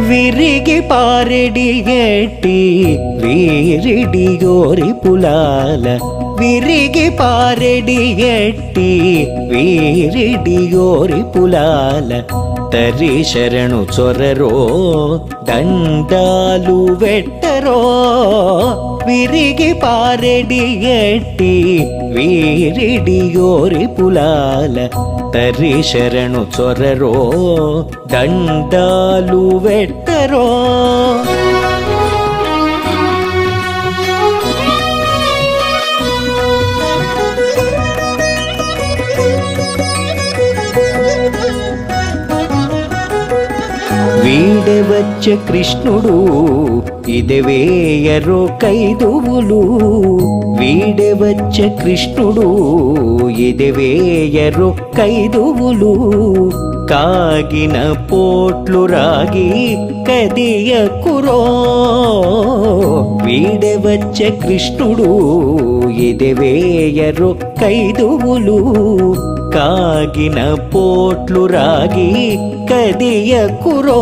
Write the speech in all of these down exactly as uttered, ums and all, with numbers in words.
విరిగి పారెడి ఎట్టి వీరిడి గోరి పులాల విరిగి పారెడి ఎట్టి వీరిడి గోరి పులాల తరి శరణు చొరరో దండాలు వెట్టరో విరిగి పారెడి ఎట్టి వీరిడి గోరి పులాల తరి శరణు చొరరో దండాలు వెట్టరో వీడే వచ్చే కృష్ణుడు ఇదవేయరో కైదువులు వీడే వచ్చే కృష్ణుడు ఇదవేయరో కైదువులు కాగిన పోట్లు రాగి కదియకురో వీడే వచ్చే కృష్ణుడు ఇదవేయరో కైదువులు కాగిన పోట్లు రాగి కదియకురో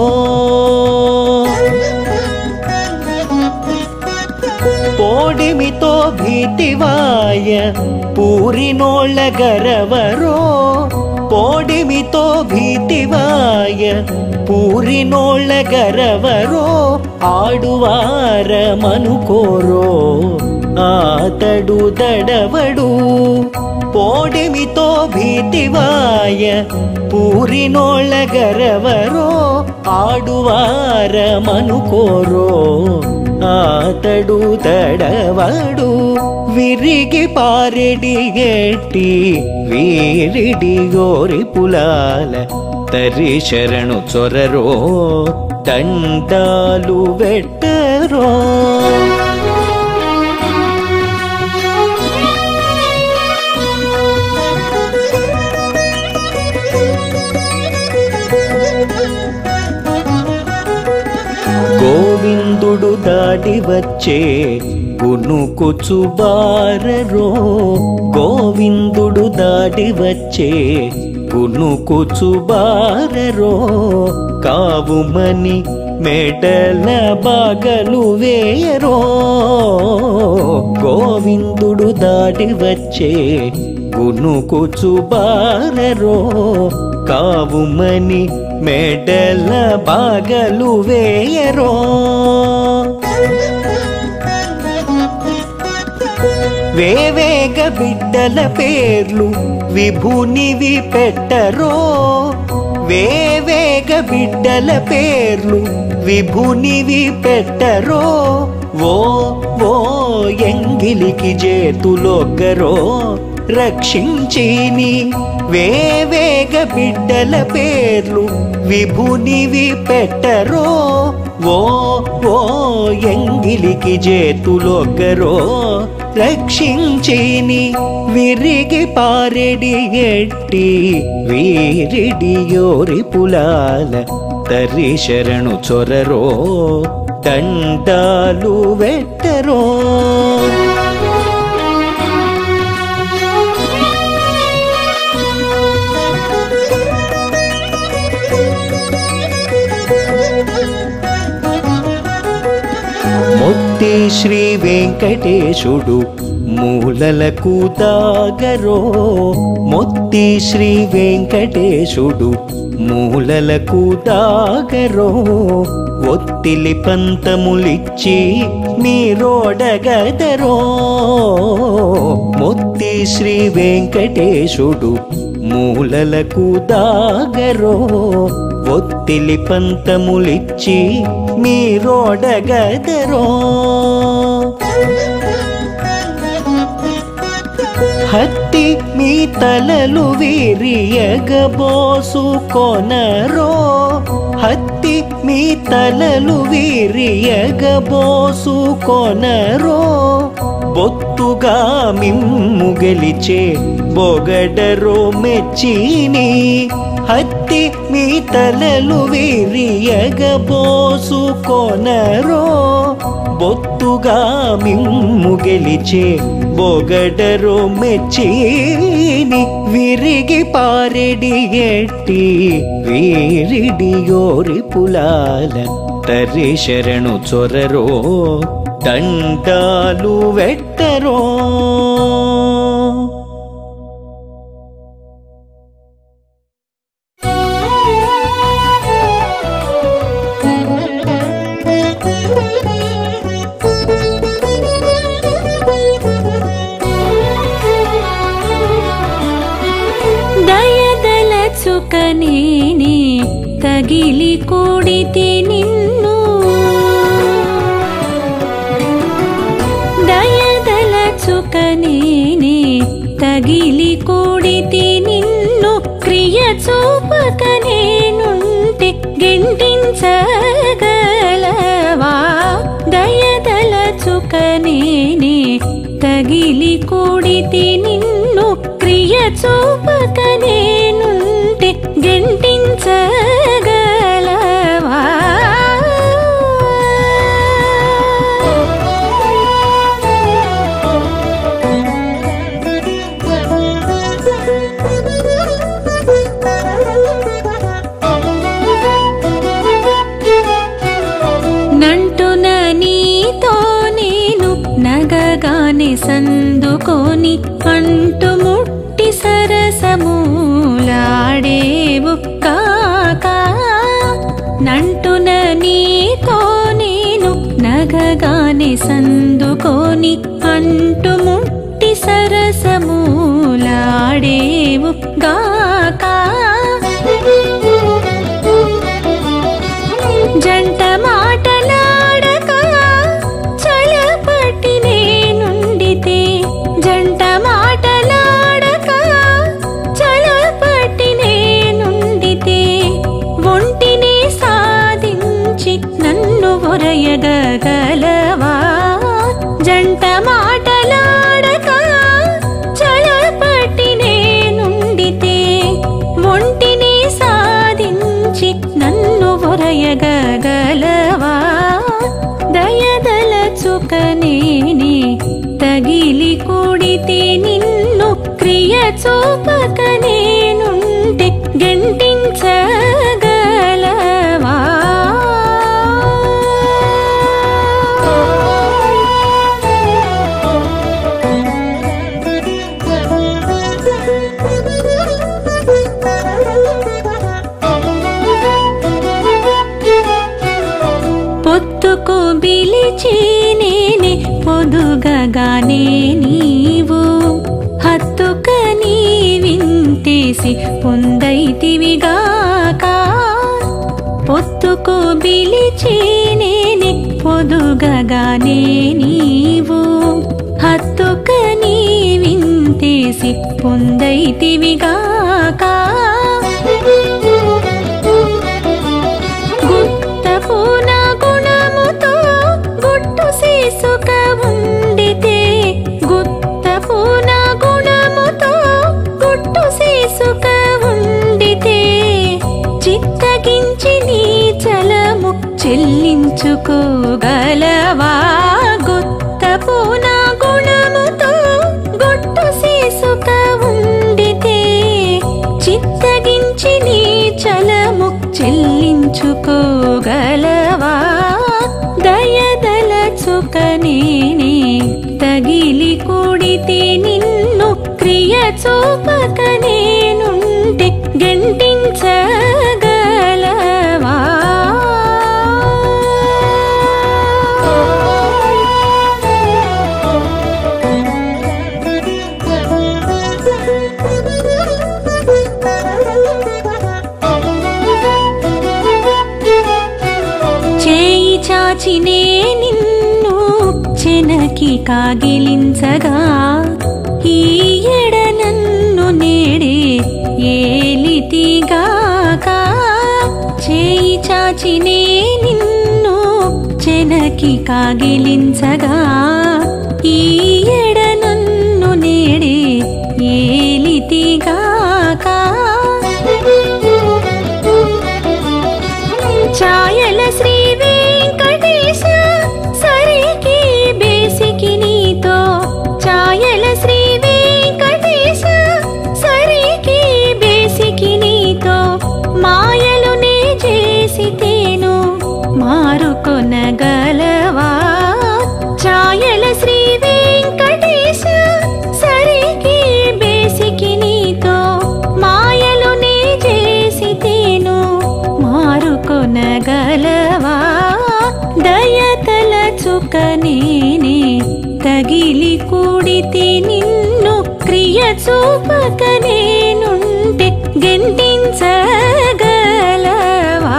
పోడిమితో భీతివాయ పూరినోళ్ళ గరవరో పోడిమితో భీతివాయ పూరినోళ్ళ గరవరో ఆడువార మనుకోరో ఆతడు దడవడు పోడిమితో భీతివాయ పూరినోళ్ళ గరవరో ఆడువార మనుకోరో ఆతడు దడవడు విరిగి పారెడి ఎట్టి వీరిడి గోరి పులాల తరి శరణు చొరరో దండాలు వెట్టరో గోవిందుడు దాడి వచ్చే గునుకుచుబారరో గోవిందుడు దాడి వచ్చే గునుకుచుబారరో కావుమని మెడల బాగలు వేయరో గోవిందుడు దాడి వచ్చే గునుకుచుబారరో కావుమని మెడల బాగలు వేయరో వేవేగ బిడ్డల పేర్లు విభునివి పెట్టరో వేవేగ బిడ్డల పేర్లు విభునివి పెట్టరో ఓ ఓ ఎంగిలికి చేతులొగ్గరో రక్షించిని వేవేగ బిడ్డల పేర్లు విభునివి పెట్టరో ఓ ఓ ఎంగిలికి చేతులొగ్గరో రక్షించిని విరిగి పారెడి ఎట్టి వీరిడి గోరి పులాల తరి శరణు చొరరో దండాలు వెట్టరో మొత్తి శ్రీ వెంకటేశుడు మూలలకు దాగరో మొత్తి శ్రీ వెంకటేశుడు మూలలకు దాగరో ఒత్తిలి పంతములిచ్చి మీరోడగదరో మొత్తి శ్రీ వెంకటేశుడు మూలలకు దాగరో ఒత్తిలి పంతములిచ్చి మీరోడగదరో హత్తి మీ తలలు వీరియగబోసు కొనరో హత్తి మీ తలలు వీరియగబోసు కొనరో బొత్తుగా మిమ్ము గెలిచే బొగడరో మెచ్చిని హత్తి మీ తలలు వీరియగబోసు కొనరో బొత్తుగా మిమ్ము గెలిచే బొగడరో మెచ్చిని విరిగి పారెడి ఎట్టి వీరిడి గోరి పులాల తరి శరణు చొరరో దండాలు వెట్టరో. దయదలచుకనేనే తగిలి కూడితే నిన్ను, దయదలచుకనేనే తగిలి కూడితే నిన్ను, క్రియ చూపకనేనుంటే గెంటించగలవా. దయదలచుకనేనే తగిలి కూడితే నిన్ను, క్రియ చూపకనేనుంటే గెంటించగలవా. నంటున నీతో నేను నగగానే సందుకొని అంటుముట్టి సరసమూలాడేవు కాక. నంటున నీతో నేను నగగానే సందుకొని అంటుముట్టి సరసమూలాడేవు గాక. జంట మాటలాడక చలపటి నేనుండితే, జంట మాటలాడక చలపటి నేనుండితే, ఒంటిని సాధించి నన్ను ఒరయగలవా. జంట మాటలాడక చలపటి నేనుండితే, ఒంటిని సాధించి నన్ను ఒరయగలవా. దయదలచుకనేనే తగిలి కూడితే నిన్ను, క్రియ చూపకనేనుంటే గెంటించగలవా. పొత్తుకు పిలిచి నేనే పొదుగగానే నీవు, హత్తుక నీ వింతేసి పొందైతివిగాక. పొత్తుకు పిలిచి నేనే పొదుగగానే నీవు, హత్తుక నీ వింతేసి పొందైతివిగాక. గుత్తపు నా గుణముతో గుట్టు సీసుక ఉండితే, గుత్తపు నా గుణముతో గుట్టు సీసుక ఉండితే, చిత్తగించి నీ చలము చెల్లించుకోగలవా. గుత్తపు నా గుణముతో గుట్టు సీసుక ఉండితే, చిత్తగించి నీ చలము చెల్లించుకోగలవా. దయదలచుకనేనే తగిలి కూడితే నిన్ను, క్రియ చూపకనేనుంటే గెంటించగలవా. చేయి చాచినే నిన్ను చెనకి కాగిలించగా, ఈ ఎడ నన్ను నేడే ఏలితిగాక. చేయి చాచినే నిన్ను చెనకి కాగిలించగా, ఈ ఎడ నన్ను నేడే ఏలితిగాక. ఛాయల శ్రీ వెంకటేశ సరికి బేసికి నీతో, ఛాయల శ్రీ వెంకటేశ సరికి బేసికి నీతో, మాయలు నే చేసితేను మార తలచుక నేనే తగిలి కూడితే నిన్ను క్రియ చూపక నేనుంటే గెంటించగలవా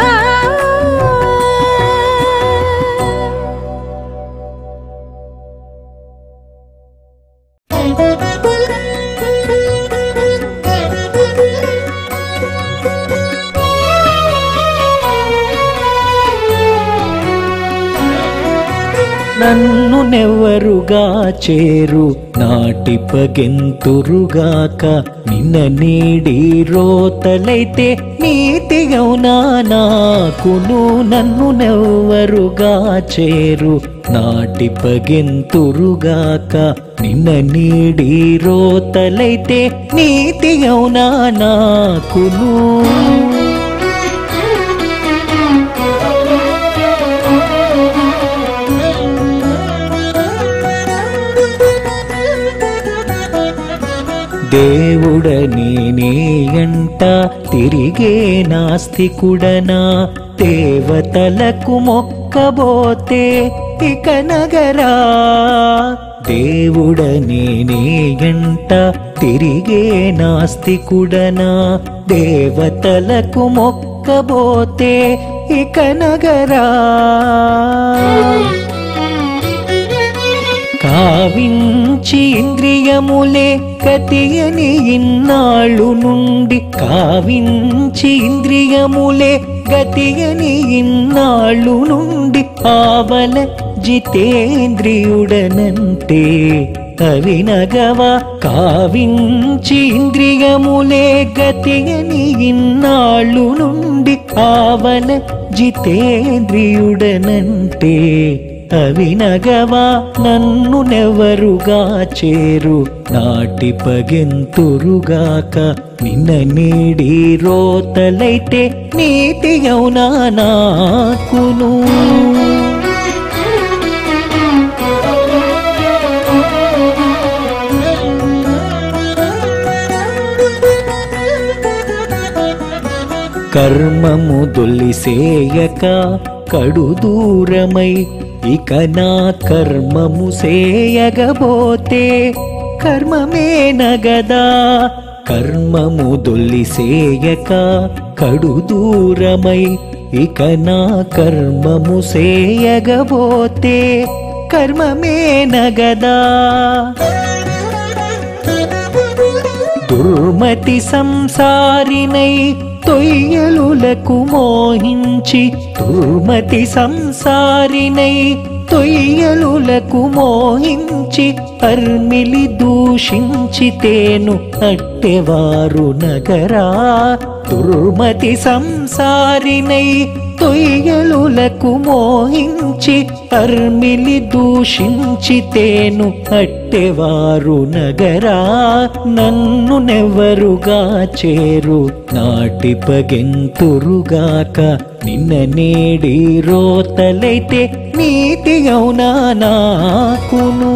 నన్ను నెవ్వరుగా చేరు నాటిపగెంతురుగాక నిన్న నీడి రోతలైతే నీతిగౌనా నాకును నన్ను నెవ్వరుగా చేరు నాటిపగెంతురుగాక నిన్న నీడి రోతలైతే నీతిగౌనా నాకును దేవుడ నేనేయంట తిరిగే నాస్తికుడనా దేవతలకు మొక్కబోతే ఇక నగరా దేవుడ నేనేయంట తిరిగే నాస్తికుడనా దేవతలకు మొక్కబోతే ఇక నగరా కావించి ఇంద్రియములే గతియని ఇన్నాళ్ళు నుండి కావించి ఇంద్రియములే గతియని ఇన్నాళ్ళు నుండి ఆవల జితేంద్రియుడనంటే అవినగవా కావించి ఇంద్రియములే గతియని ఇన్నాళ్ళు నుండి ఆవల జితేంద్రియుడనంటే అవినగవా నన్ను నెవరుగా చేరు నాటిపగెంతురుగాక నిన్న నీడి రోతలైతే నీతిగౌనా నాకును కర్మము దొల్లిసేయక కడు దూరమై ఇక నా కర్మము సేయగబోతే కర్మమే నగదా కర్మము దొల్లిసేయక కడు దూరమై ఇక నా కర్మము సేయగబోతే కర్మమే నగదా దుర్మతి సంసారినై తొయ్యలులకు మోహించి దుర్మతి సంసారినై తొయ్యలులకు మోహించి అర్మిలి దూషించితేను అట్టెవారు నగరా దుర్మతి సంసారినై తొయ్యలులకు మోహించి అర్మిలి దూషించితేను అట్టెవారు నగరా నన్ను నెవ్వరుగా చేరు నాటిపగెంతురుగాక నిన్న నేడి రోతలైతే నీతిగౌనా నాకును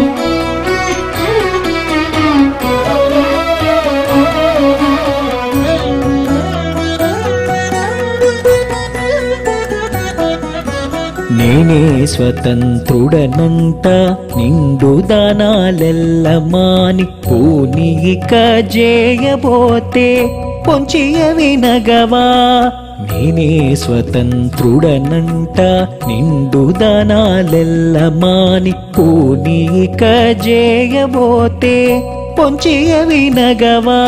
నేనే స్వతంత్రుడనంట నిండు దానాలెల్ల మాని పూనిక జేయబోతే పొంచియ వినగవా నేనే స్వతంత్రుడనంట నిండు దానాలెల్ల మాని పూనిక జేయబోతే పొంచియ వినగవా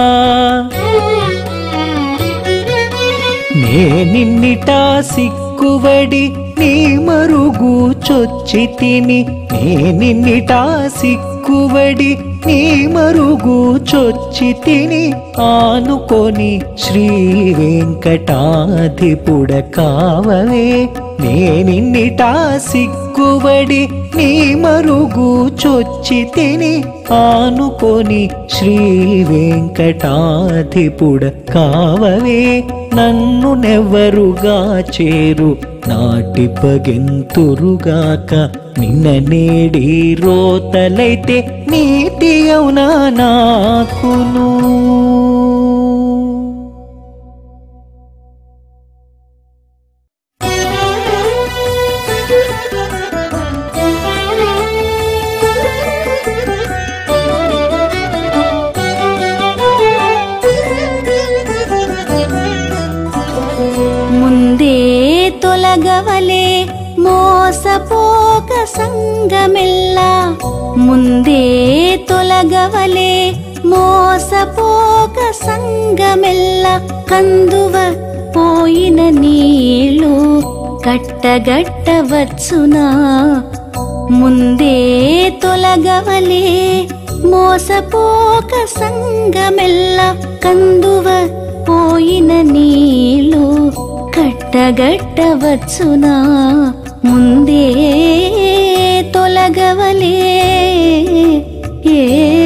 నేనిన్నిటా సిక్కువడి నీ మరుగు చొచ్చి తిని నేనిన్నిటా సిక్కువడి నీ మరుగు చొచ్చి తిని ఆనుకొని శ్రీ వెంకటాధిపుడ కావవే నేనిన్నిటా సిక్కువడి నీ మరుగు చొచ్చి తిని ఆనుకొని శ్రీ వెంకటాధిపుడ కావవే నన్ను నెవ్వరుగా చేరు నాటిపగెంతురుగాక నిన్న నేడి రోతలైతే నీతి అవునా నాకును మోసపోక సంగమెల్ల ముందే తొలగవలే మోసపోక సంగమెల్ల కందువ పోయిన నీళ్ళు కట్టగట్టవచ్చునా ముందే తొలగవలే మోసపోక సంగమెల్ల కందువ పోయిన నీళ్ళు కట్టగట్టవచ్చునా ముందే తొలగవలే ఏ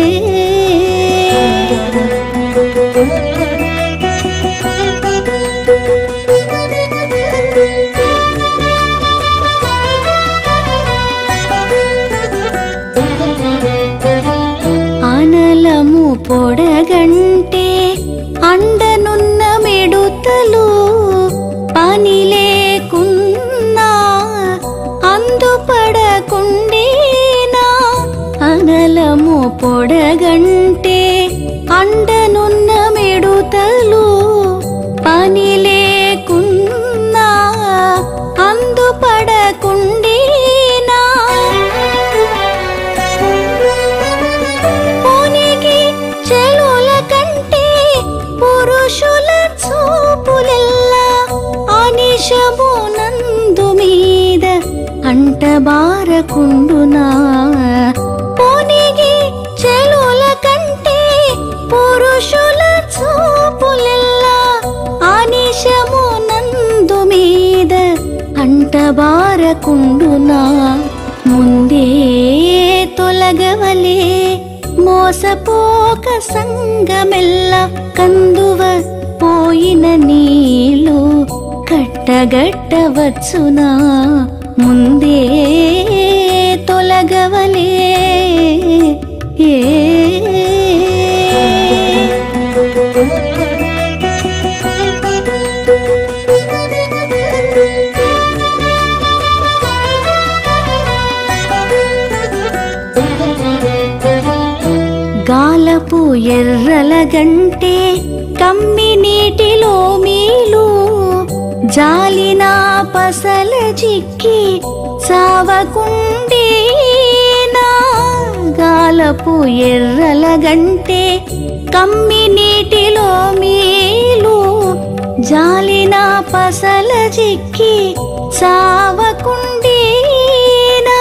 అనలము పొడగంటే అండనున్న మెడుతలు పని లేకున్నా అందుపడకుండేనా అనలము పొడగంటే అండనున్న మెడుతలు పని లేకున్నా అందుపడకుండేనా పోనీకి చెలుల కంటే పురుషుల చూపులెల్లా అనిశము నందు మీద అంటబారకుండునా పోనీకి చెలుల కంటే పురుషుల చూపులెల్లా అనిశము నందు మీద అంటబారకుండునా ముందే తొలగవలే మోసపోక సంగమెల్ల కందువ పోయిన నీళ్ళు కట్టగట్టవచ్చునా ముందే తొలగవలే ఏ గాలపు ఎర్రల గంటే కమ్మి నీటిలో మీలు జాలిన పసల చిక్కి సావకుండేనా గాలపు ఎర్రల గంటే కమ్మి నీటిలో మీలు జాలిన పసల చిక్కి సావకుండేనా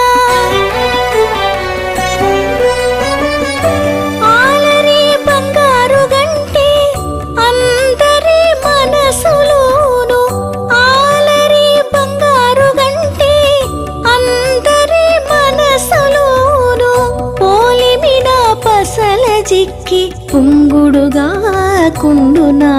ఆలరి బంగారు గంటే అందరి మనసులోను ఆలరి బంగారు గంటే అందరి మనసులోను పోలిమిన పసల చిక్కి పుంగుడుగా కుండునా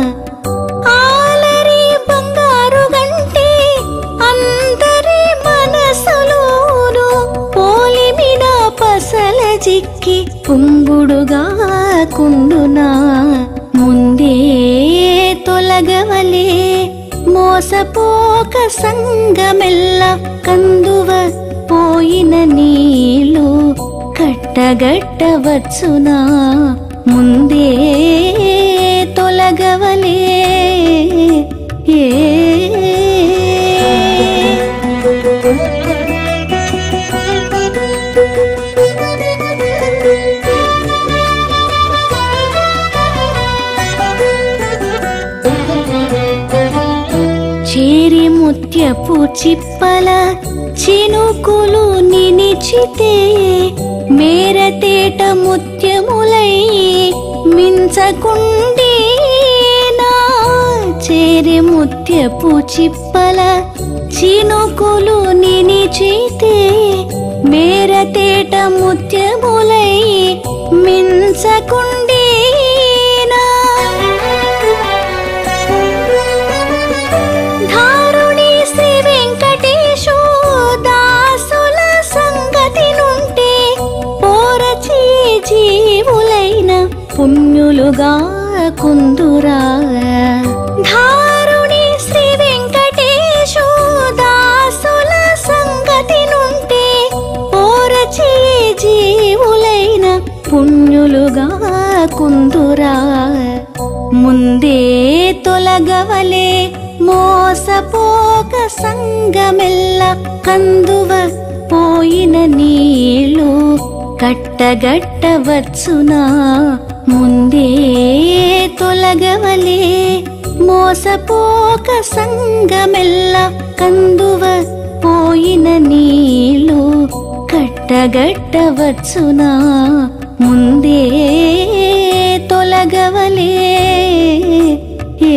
ఆలరి బంగారు గంటే అందరి మనసులోను పోలిమిన పసల చిక్కి పుంగుడుగా కుండునా ముందే తొలగవలే మోసపోక సంగమెల్ల కందువ పోయిన నీళ్ళు కట్టగట్టవచ్చునా ముందే తొలగవలే ఏ చేరి ముత్యపు చిప్పల చినుకులు నినిచితే మేరతేట ముత్యములై మించకుండేనా చేరి ముత్యపు చిప్పల చినుకులు నినిచితే మేరతేట ముత్యములై మించకుండేనా ధారుణి శ్రీ వెంకటేశు దాసుల సంగతి నుంటే పోరచి జీవులైన పుణ్యులుగా కుందురా ధారుణి శ్రీ వెంకటేశు దాసుల సంగతి నుంటే పోరచి జీవులైన పుణ్యులుగా కుందురా ముందే తొలగవలే మోస మోసపోక సంగమెల్ల కందువ పోయిన నీళ్ళు కట్టగట్టవచ్చునా ముందే తొలగవలే మోసపోక సంగమెల్ల కందువ పోయిన నీళ్ళు కట్టగట్టవచ్చునా ముందే తొలగవలే ఏ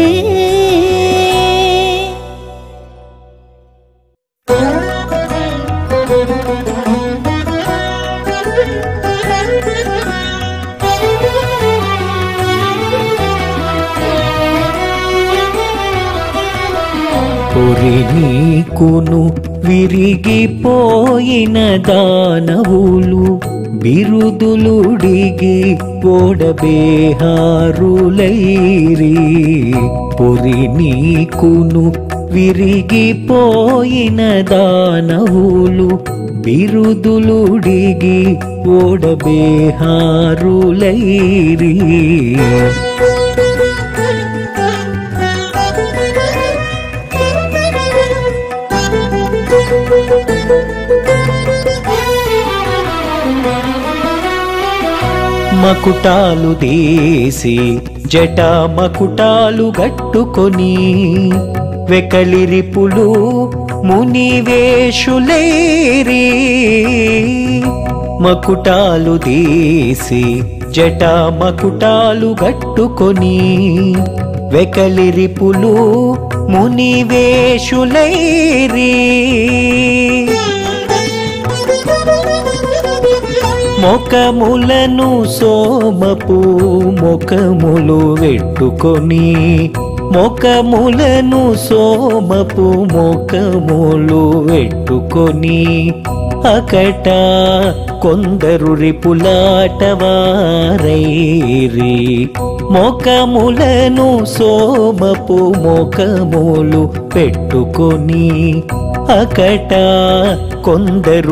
పొరి నీకును విరిగిపోయిన దానవులు బిరుదులుడిగి ఓడబేహారులైరి పొరి నీకును విరిగిపోయిన దానవులు బిరుదులుడిగి ఓడబేహారులైరి మకుటాలు తీసి జట మకుటాలు గట్టుకొని వెకలిరిపులు మునివేషులేరి మకుటాలు తీసి జట మకుటాలు గట్టుకొని వెకలిరిపులు మునివేషులేరి మొకములను సోమపు మొకములు వెట్టుకొని మొకములను సోమపు మొకములు వెట్టుకొని అకట కొందరు రిపులాటవారైరి మొకములను సోమపు మొకములు పెట్టుకొని అకట కొందరు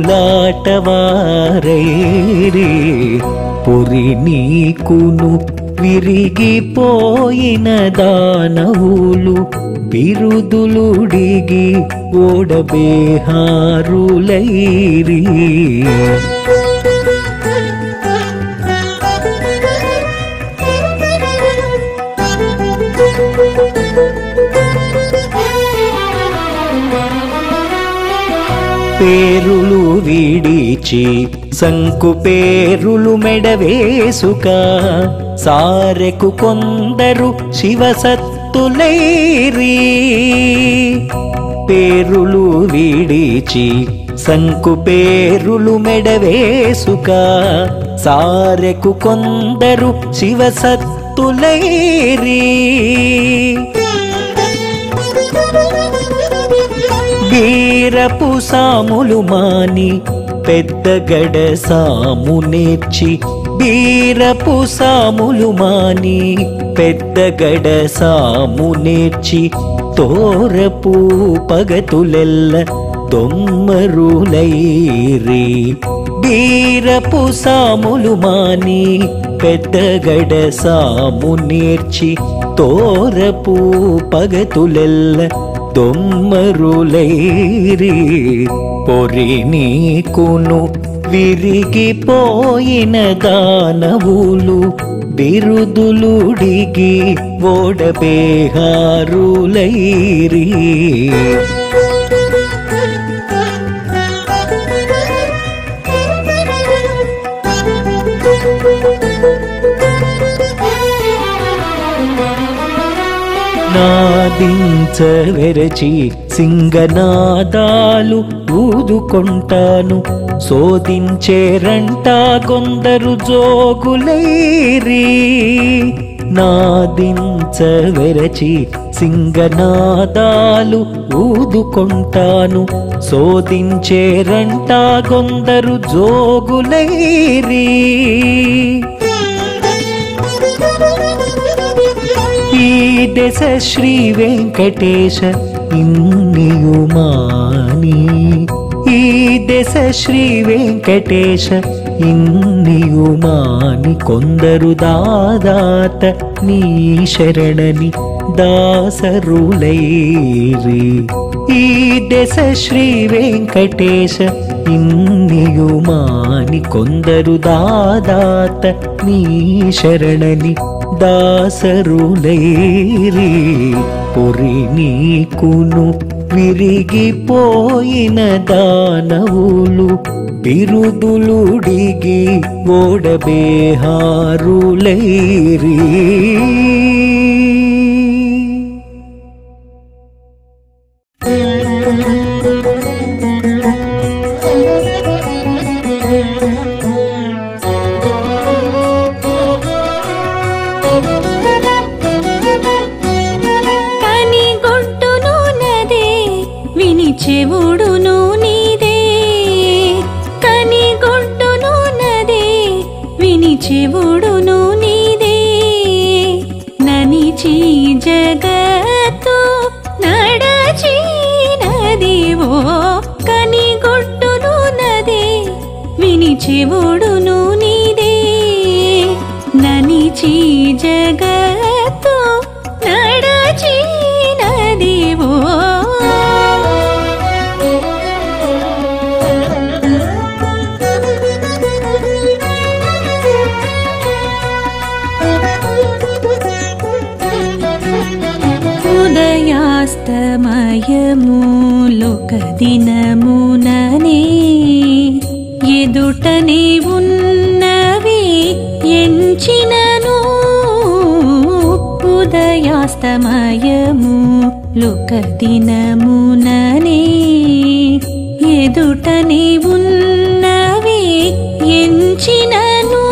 రిపులాటవారైరి పొరి నీకును విరిగిపోయిన దానవులు బిరుదులుడిగి ఓడబేహారులైరి పేరులు విడిచి సంకు పేరులు మెడవేసుక సారెకు కొందరు శివసత్తులైరి పేరులు విడిచి సంకు పేరులు మెడవేసుక సారెకు కొందరు శివసత్తులైరి బీరపు సాములు మాని పెద్ద గడ సాము నేర్చి బీరపు సాములు మాని పెద్ద గడ సాము నేర్చి తోరపు పగతులెల్ల దొమ్మరులైరి బీరపు సాములు మాని పెద్ద గడ సాము నేర్చి తోరపు పగతులెల్ల దొమ్మరులైరి పొరి నీకును విరిగిపోయిన దానవులు బిరుదులుడిగి ఓడబేహారులైరి నాదించవెరచి సింగనాదాలు ఊదుకొంటాను శోధించేరంట కొందరు జోగులైరి నాదించవెరచి సింగనాదాలు ఊదుకొంటాను శోధించేరంట కొందరు జోగులైరి ఈ దశ శ్రీ వెంకటేశ ఇన్నియుమాని ఈ దశ శ్రీ వెంకటేశ ఇన్నియుమాని కొందరు దాదాత నీ శరణని దాసరులైరి ఈ దశ శ్రీ వెంకటేశ ఇన్నియుమాని కొందరు దాదాత నీ శరణని దాసరులైరి పొరి నీకును విరిగిపోయిన దానవులు బిరుదులుడిగి ఓడబేహారులైరి చెవుడును నీదే కనిగొడ్డును నదే విని చెవుడును నీదే ననిచి జగత్తు నడచి నదివో కనిగొడ్డును నదే విని చెవుడును నీదే ననిచి జగత్తు నడచి నదివో ఉదయాస్తమయములొక దినముననే ఎదుటనే ఉన్నవి ఎంచినను ఉదయాస్తమయములొక దినముననే ఎదుటనే ఉన్నవి ఎంచినను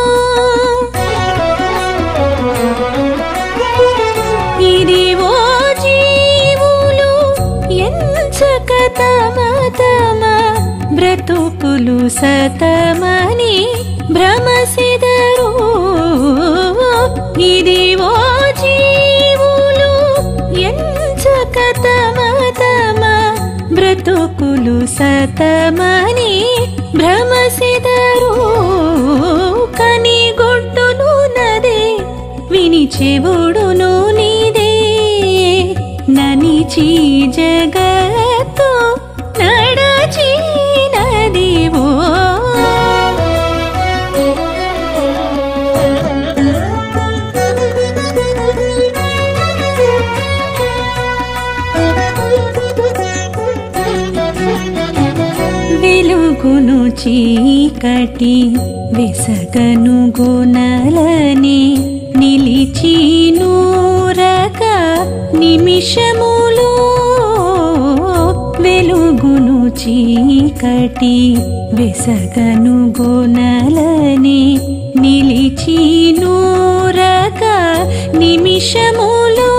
ఇదివో తమ తమ బ్రతుకులు సతమని భ్రమసిదరు ఇదివో జీవులు ఎంచక తమ తమ బ్రతుకులు సతమని భ్రమసిదరు కనిగొడ్డును నదే విని చెవుడును నీదే ననిచి జగత్తు నడచి నదివో వెలుగును చీకటి వెసగను గొనలని నిలిచి నూరక నిమిషములు వెలుగును చీకటి వెసగను గొనలని నిలిచి నూరక నిమిషములు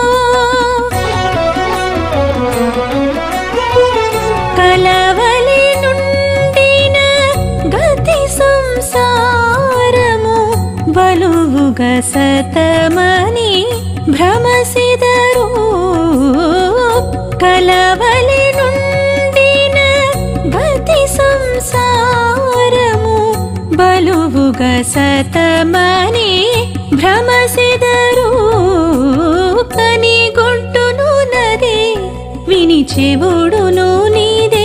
కలవలి నుండిన గతి సంసారము బలువుగ సతమని భ్రమసిదరు కలవలి నుండిన గతి సంసారము బలువుగ సతమని భ్రమసిదరు కనిగొడ్డును నదే విని చెవుడును నీదే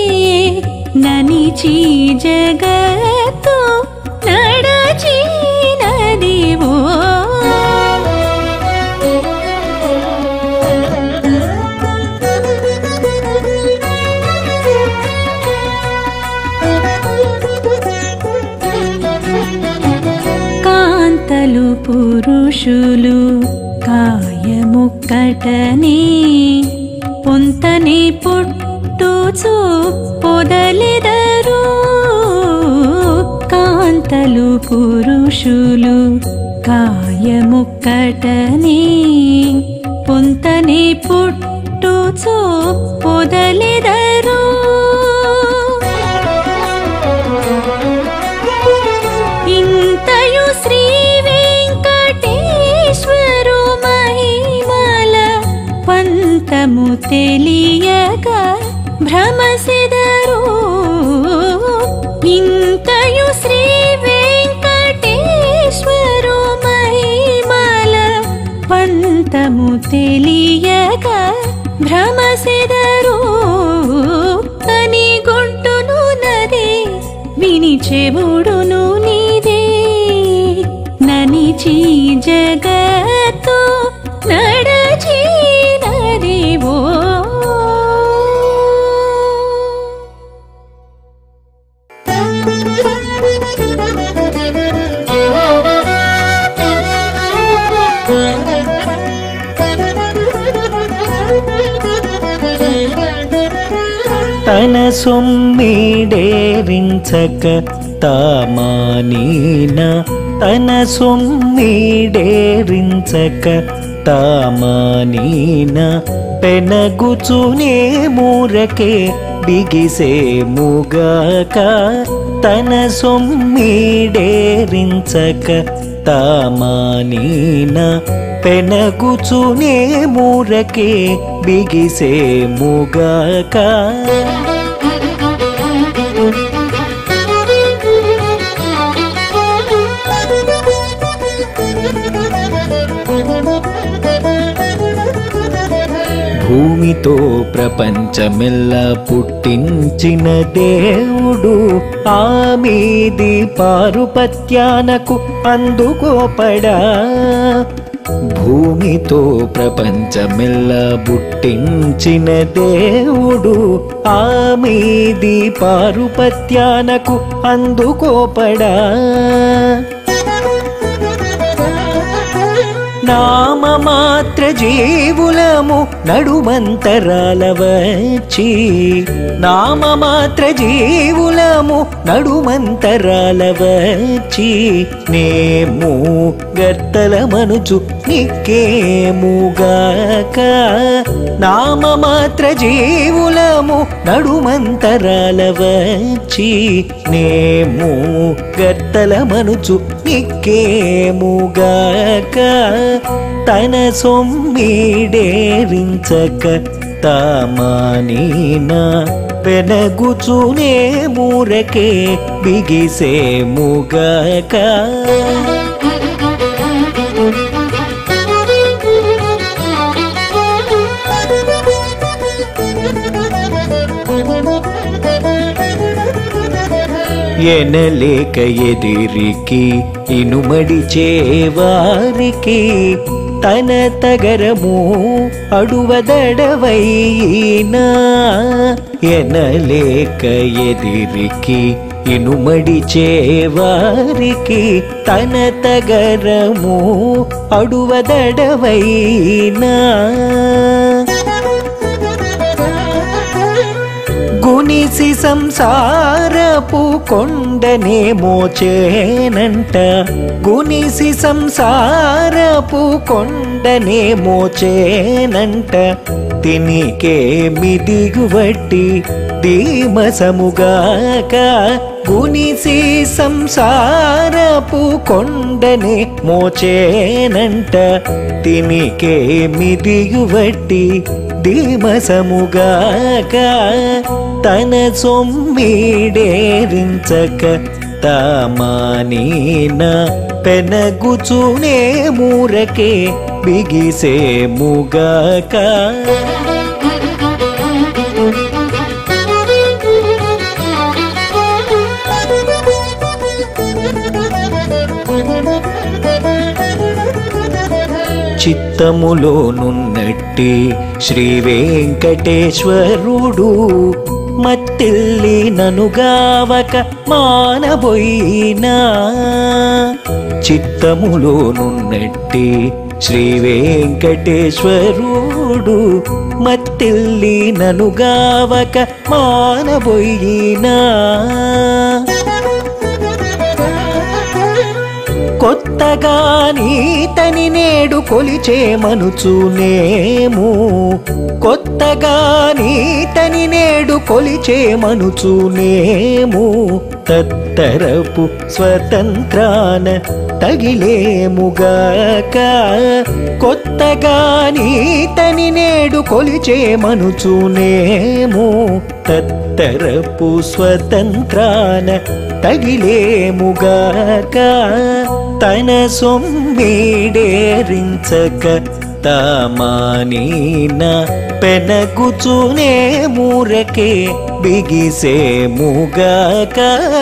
ననిచి జగత్తు నడచి నదివో కాంతలు పురుషులు కాయముక్కటనే పొంతనే పుట్టుచు పొదలెదరు కాంతలు పురుషులు కాయముక్కటనే పొంతనే పుట్టుచు పొదలెదరు ఇంతయు శ్రీ వెంకటేశ్వరు మహిమల పంతము తెలియక భ్రమసిదరు ఇంతయు శ్రీ వెంకటేశ్వరు మహిమల పంతము భ్రమసెదరు అని గొంటును నదే విని చెవుడును నీదే ననిచి జగత్తు నడచి నదివో తన సొమ్మిడేరించక తామానీన తన సొమ్మిడేరించక తామానీన పెనగుచునే మూరకే బిగిసే ముగాక తన సొమ్మిడేరించక తామానీన పెనగుచునే మూరకే బిగిసే ముగాక భూమితో ప్రపంచమెల్లా పుట్టించిన దేవుడు ఆ మీది పారుపత్యానకు అందుకోపడా భూమితో ప్రపంచమెల్లా పుట్టించిన దేవుడు ఆ మీది పారుపత్యానకు అందుకోపడా నామమాత్ర జీవులము నడుమంతరాల వచ్చి నామమాత్ర జీవులము నడుమంతరాల వచ్చి నేము గర్తల మనుచు నిక్కేముగాక నామమాత్ర జీవులము నడుమంతరాల వచ్చి నేము గర్తల మనుచు నిక్కేముగాక తన సొమ్మిడేరించక తామానీన పెనగుచునే మూరకే బిగిసే ముగాక ఎనలేక ఎదిరికి ఇనుమడి చేవారికి తన తగరము అడువదడవైనా ఎనలేక ఎదిరికి ఇనుమడి చేవారికి తన తగరము అడువదడవైనా గునిసి సంసారపు కొండనే మోచేనంట గునిసి సంసారపు కొండనే మోచేనంట తినికే మిదిగువట్టి ధీమసముగాక గునిసి సంసారపు కొండనే మోచేనంట తినికే మిదిగువట్టి ధీమసముగాక తన సొమ్మిడేరించక తామానీన పెనగుచునే మూరకే బిగిసే ముగాక చిత్తములోనున్నట్టి శ్రీ వెంకటేశ్వరుడు మత్తిల్లి ననుగావక మానబోయినా చిత్తములోనున్నట్టి శ్రీ వెంకటేశ్వరుడు మత్తిల్లి ననుగావక మానబోయినా కొత్తగా నీతని నేడు కొలిచే మనుచునేము కొత్తగా నీతని నేడు కొలిచే మనుచునేము తత్తరపు స్వతంత్రాన తగిలేముగాక కొత్తగా నీతని నేడు కొలిచే మనుచునేము తత్తరపు స్వతంత్రాన తగిలేముగాక తన సొమ్మిడేరించక మానీన పెనగుచునే మూరకే బిగిసే ముగాక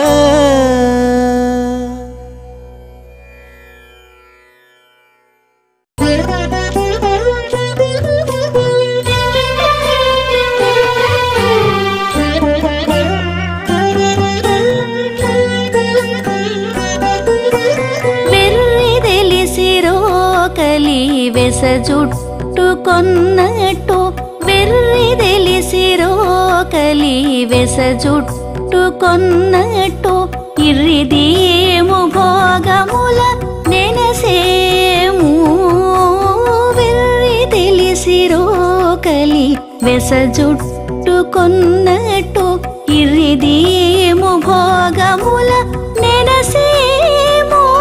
వెస జుట్టుకొన్నట్టు వెర్రి తెలిసిరో కలి వెస జుట్టుకొన్నట్టు ఇర్రిదేము భోగముల నెనసేము వెర్రి తెలిసిరో కలి వెస జుట్టుకొన్నట్టు ఇర్రిదేము భోగముల నెనసేము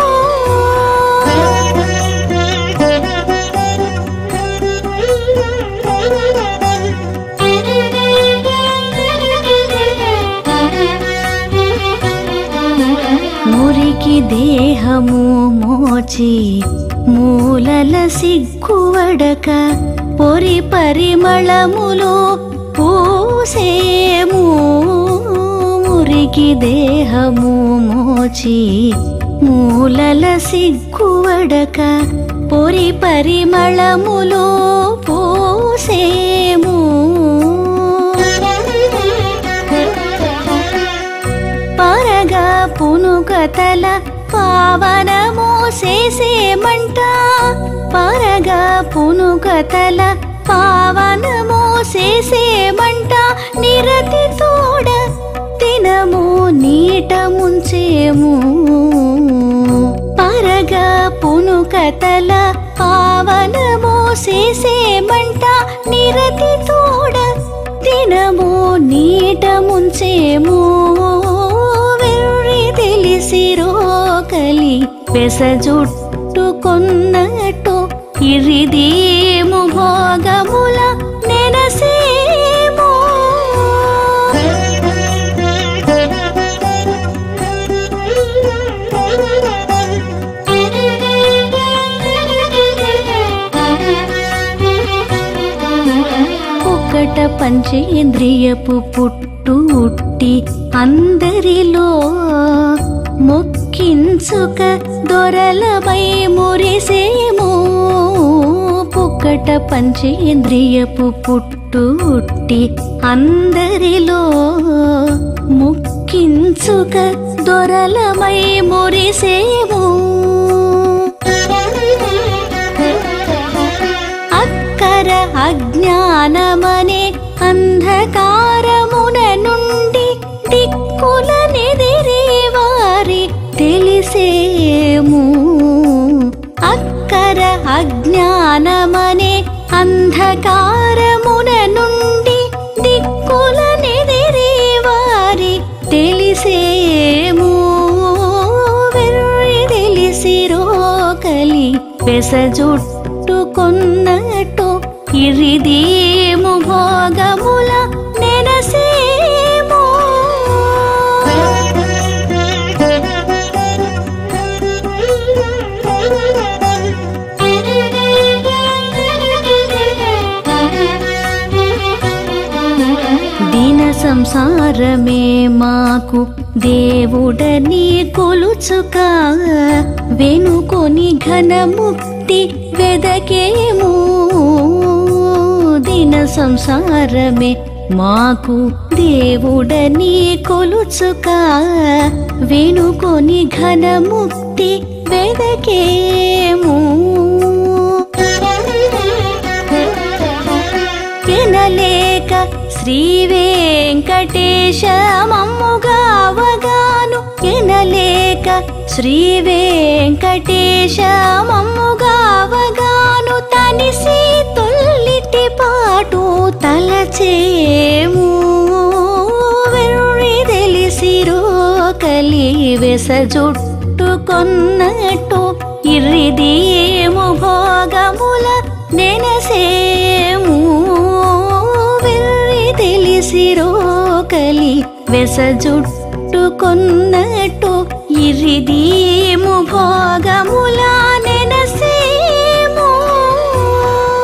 మురికి దేహము మోచి మూలల సిగ్గువడక పొరి పరిమళములు పూసేము మురికి దేహము మోచి మూలల సిగ్గువడక పొరి పరిమళములు పూసేము పరగా పునుకతల పావనము చేసేమంట పరగా పునుకతల పావనము చేసేమంట నిరతి తోడ తినము నీట ముంచేము పరగా పునుకతల పావనము చేసేమంట నిరతి తోడ తినము నీట ముంచేము తెలిసిరో కలి వెస జుట్టుకొన్నట్టు ఇర్రిదేము భోగముల నెనసేము ఒక్కట పంచేంద్రియపు పుట్టు ఉట్టి అందరిలో మొక్కించుక దొరలపై మురిసేము పుక్కట పంచేంద్రియపు పుట్టు ఉట్టి అందరిలో మొక్కించుక దొరలమై మురిసేము అక్కర అజ్ఞానమనే అంధకారమున నుండి దిక్కుల నెదిరేవారి తెలిసేము అక్కర అజ్ఞానమనే అంధకారమున నుండి దిక్కుల నెదిరేవారి తెలిసేము వెర్రి తెలిసిరో కలి వెస జుట్టుకొన్నట్టు ఇర్రిదేము భోగముల నెనసేము దీన సంసారమే మాకు దేవుడని కొలుచుక వెనుకొని ఘనముక్తి వెదకేము దీన సంసారమే మాకు దేవుడని కొలుచుక వెనుకొని ఘనముక్తి వెదకేము ఎనలేక శ్రీ వెంకటేశ మమ్ముగావగాను ఎనలేక శ్రీ వెంకటేశ మమ్ముగావగాను తనిసి తొల్లిటి పాటు తలచేము వెర్రి తెలిసిరో కలి వెస జుట్టుకొన్నట్టు ఇర్రిదేము భోగముల నెనసేము వెర్రి తెలిసిరో కలి వెస జుట్టుకొన్నట్టు ఇర్రిదేము భోగముల నెనసేము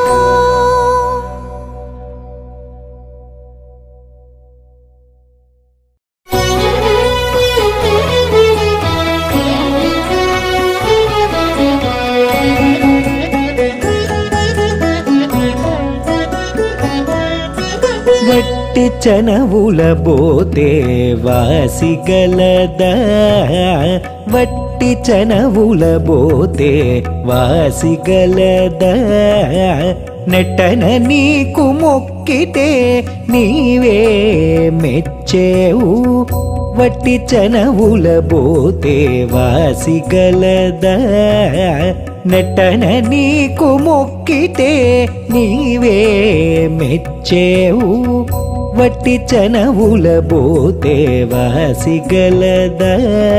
వట్టి చనవుల బోతే వాసిగలదా వట్టి చనవుల బోతే వాసిగలదా నెట్టన నీకు మొక్కితే నీవే మెచ్చేవు వట్టి చనవుల బోతే వాసిగలదా నెట్టన నీకు మొక్కితే నీవే మెచ్చేవు వట్టి చనవుల బోతే వాసిగలదా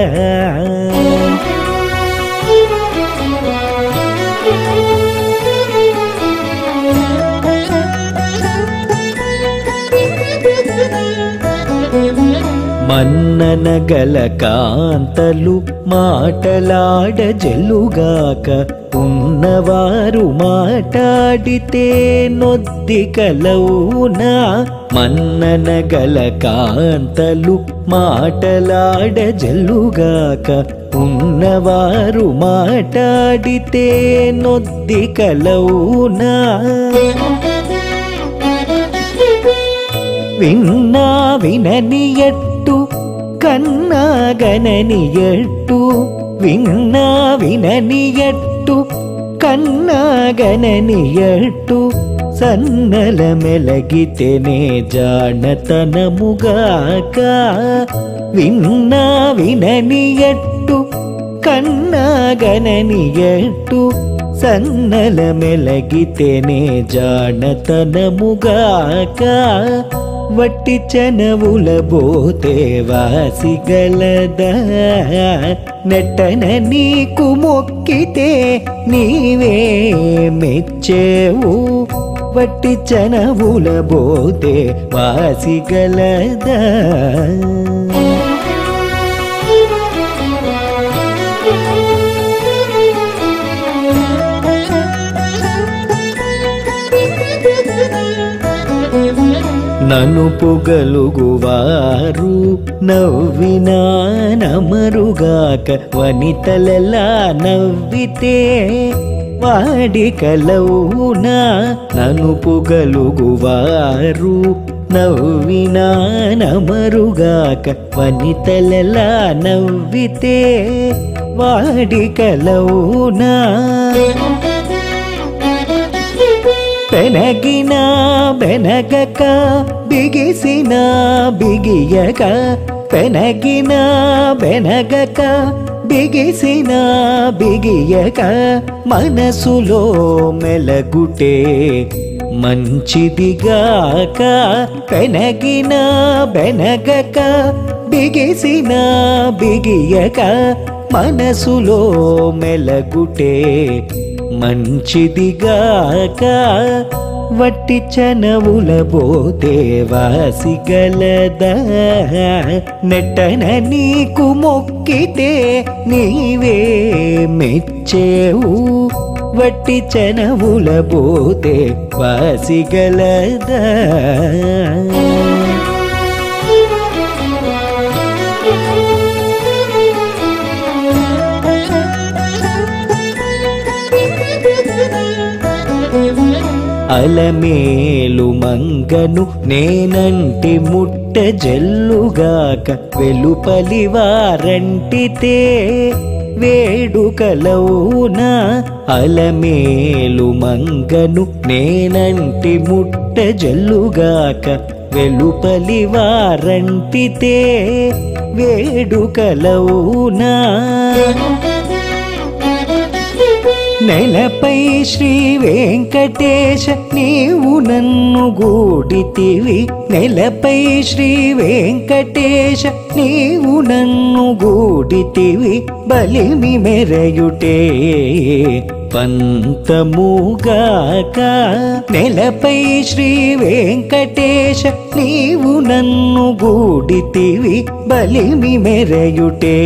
మన్ననగల కాంతలు మాటలాడ జల్లుగాక ఉన్నవారు మాటాడితే నొద్దికలవునా మన్ననగల కాంతలు మాటలాడ జల్లుగాక ఉన్నవారు మాటాడితే నొద్దికలవునా విన్నా విననియట్టు కన్నా గననియట్టు విన్నా విననియట్టు కన్నా గననియట్టు సన్నల మెలగితేనే జానతనముగాక విన్నా విననియట్టు కన్నా గననియట్టు సన్నల మెలగితేనే జానతనముగాక వట్టి చనవుల బోతే వాసిగలదా నెట్టన నీకు మొక్కితే నీవే మెచ్చేవు వట్టి చనవుల బోతే వాసిగలదా నన్ను పొగలుగువారు నవ్వినా నమరుగాక వనితలెలా నవ్వితే వాడికలవునా నన్ను పొగలుగువారు నవ్వినా నమరుగాక వనితలెలా నవ్వితే వాడికలవునా పెనగినా బెనగక బిగిసినా బిగియక పెనగినా బెనగక బిగిసినా బిగియక మనసులో మెలగుటే మంచిదిగాక పెనగినా బెనగక బిగిసినా బిగియక మనసులో మెలగుటే మంచిదిగాక వట్టి చనవుల బోతే వాసిగలదా నెట్టన నీకు మొక్కితే నీవే మెచ్చేవు వట్టి చనవుల బోతే వాసిగలదా అలమేలు మంగను నేనంటి ముట్ట జల్లుగాక వెలుపలి వారంటితే వేడుకలవునా అలమేలు మంగను నేనంటి ముట్ట జల్లుగాక వెలుపలి వారంటితే వేడుకలవునా నెలపై శ్రీ వెంకటేశ నీవు నన్ను గూడితివి నెలపై శ్రీ వెంకటేశ నీవు నన్ను గూడితివి బలిమి మెరయుటే పంతముగాక నెలపై శ్రీ వెంకటేశ నీవు నన్ను గూడితివి బలిమి మెరయుటే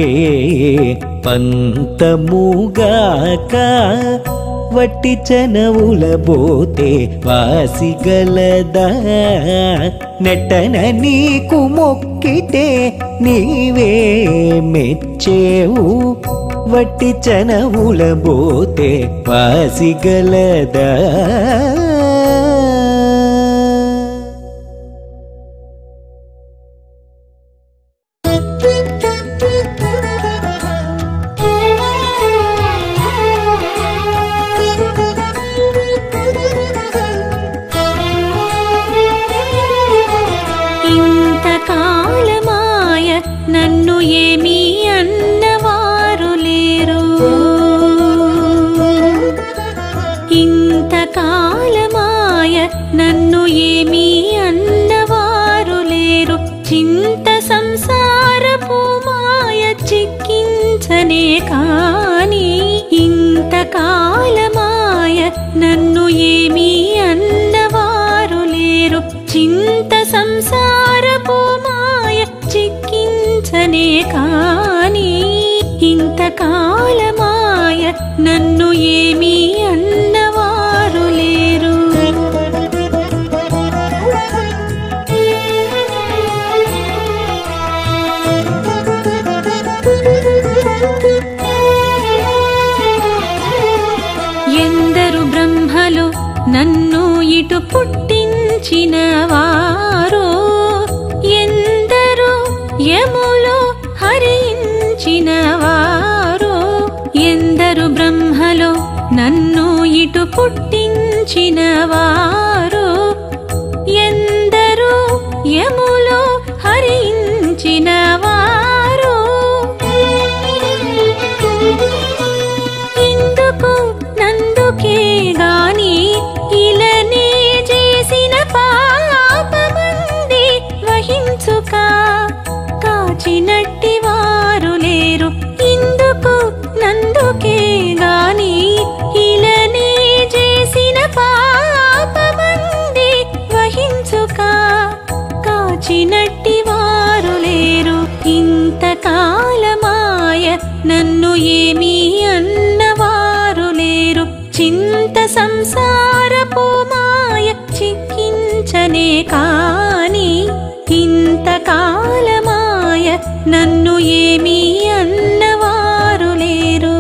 పంతముగాక వట్టి చనవుల బోతే వాసిగలదా నెట్టన నీకు మొక్కితే నీవే మెచ్చేవు వట్టి చనవుల బోతే వాసిగలదా పూమాయ చిక్కించనే కాని ఇంతకాలమాయ నన్ను ఏమీ అన్నవారు లేరు. చింత సంసార పూమాయ చిక్కించనే కాని ఇంతకాలమాయ నన్ను ఏమీ అన్నవారు లేరు. ఎందరు బ్రహ్మలు నన్ను ఇటు పుట్టించిన వారు, ఎందరు యములు హరించిన వారు, ఎందరు బ్రహ్మలు నన్ను ఇటు పుట్టించిన వారు, ఎందరు యములు హరించిన వారు. ఇందుకు నందుకే గాని ఇలనే చేసిన పాపమంది వహించుక కాచినట్టి వారు లేరు. ఇందుకు నందుకే గాని ఇలనే చేసిన పాపమంది వహించుక కాచినట్టి వారు లేరు. ఇంతకాలమాయ నన్ను ఏమీ అన్నవారు లేరు. చింత సంసార పూమాయ చిక్కించనే కాని ఇంతకాలమాయ నన్ను ఏమీ అన్నవారు లేరు.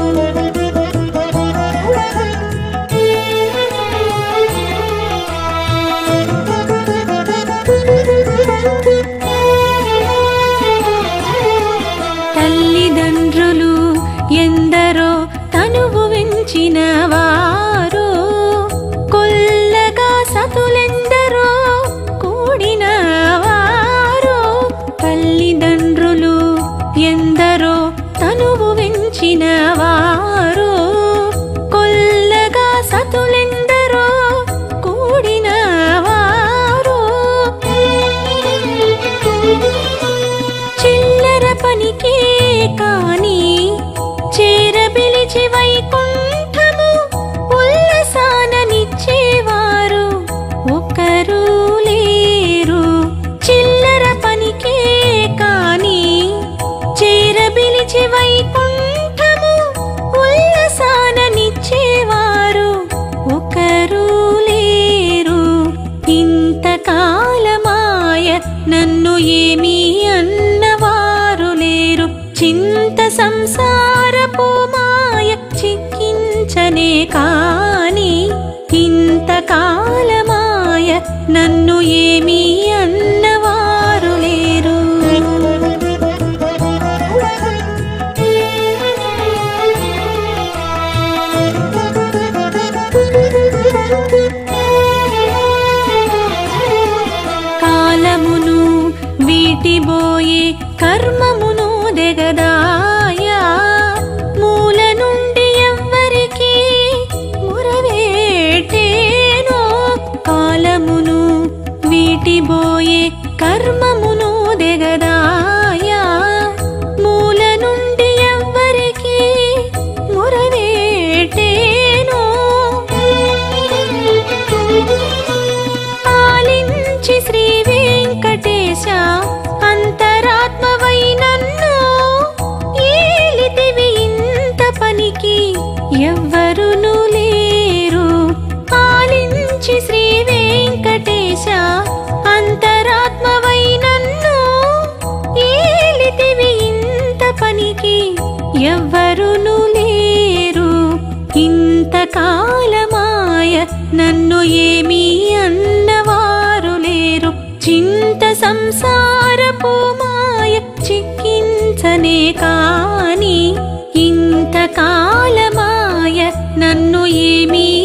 తల్లిదండ్రులు ఎందరో తనువు వెంచిన వారు, కొల్లగా సతులెందరో కూడిన వారు. తల్లిదండ్రులు ఎందరో తనువు వెంచిన వారు, కొల్లగా సతులెందరో కూడిన వారు. చిల్లర పనికే కాని చేరబిలిచి వైకుంఠము ఉల్లసాననిచ్చేవారు ఒకరు లేరు. చిల్లర పనికే కాని చేరబిలిచి వైకుంఠము ఉల్లసాననిచ్చేవారు ఒకరు లేరు. ఇంతకాలమాయ నన్ను ఏమీ అన్నవారు లేరు. చింత సంసార పూమాయ చిక్కించనే కాని ఇంతకాలమాయ నన్ను ఏమీ అన్నవారు లేరు. కాలమును వీటిబోయే కర్మమును దెగదాయా, మూల నుండి ఎవ్వరికి మురవేటేనో. కాలమును వీటిబోయే కర్మమును దెగదాయా, మూల నుండి ఎవ్వరికి మురవేటేనో. ఆలించి శ్రీ వెంకటేశ అంతరాత్మవై నన్ను ఏలితివి ఇంత పనికి ఎవ్వరును లేరు. ఆలించి శ్రీ వెంకటేశ అంతరాత్మవై నన్ను ఏలితివి ఇంత పనికి ఎవ్వరును లేరు. ఇంతకాలమాయ నన్ను ఏమీ అన్నవారు లేరు. చింత సంసార పూమాయ చిక్కించనే కాని ఇంతకాలమాయ నన్ను ఏమీ